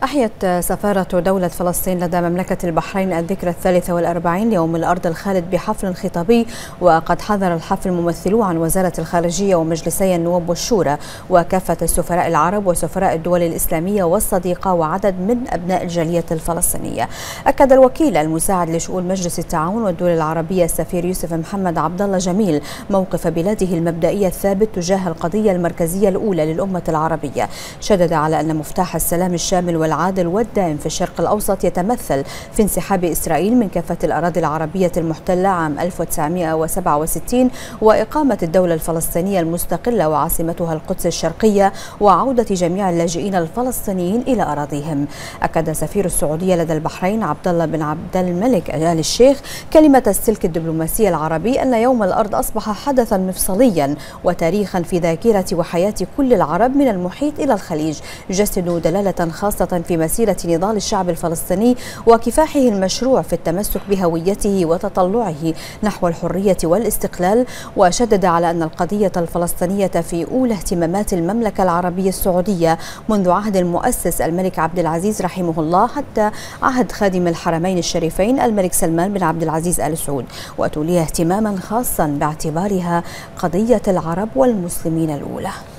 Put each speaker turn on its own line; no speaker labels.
أحيت سفارة دولة فلسطين لدى مملكة البحرين الذكرى 43 ليوم الأرض الخالد بحفل خطابي، وقد حضر الحفل ممثلو عن وزارة الخارجية ومجلسي النواب والشورى وكافة السفراء العرب وسفراء الدول الإسلامية والصديقة وعدد من أبناء الجالية الفلسطينية. أكد الوكيل المساعد لشؤون مجلس التعاون والدول العربية السفير يوسف محمد عبد الله جميل موقف بلاده المبدئي الثابت تجاه القضية المركزية الأولى للأمة العربية. شدد على أن مفتاح السلام الشامل والعادل والدائم في الشرق الأوسط يتمثل في انسحاب إسرائيل من كافة الأراضي العربية المحتلة عام 1967 وإقامة الدولة الفلسطينية المستقلة وعاصمتها القدس الشرقية وعودة جميع اللاجئين الفلسطينيين إلى أراضيهم. أكد سفير السعودية لدى البحرين عبد الله بن عبد الملك آل الشيخ كلمة السلك الدبلوماسي العربي أن يوم الأرض أصبح حدثا مفصليا وتاريخا في ذاكرة وحياة كل العرب من المحيط إلى الخليج، يجسد دلالة خاصة في مسيرة نضال الشعب الفلسطيني وكفاحه المشروع في التمسك بهويته وتطلعه نحو الحرية والاستقلال. وشدد على أن القضية الفلسطينية في أولى اهتمامات المملكة العربية السعودية منذ عهد المؤسس الملك عبد العزيز رحمه الله حتى عهد خادم الحرمين الشريفين الملك سلمان بن عبد العزيز آل سعود، وتوليها اهتماما خاصا باعتبارها قضية العرب والمسلمين الأولى.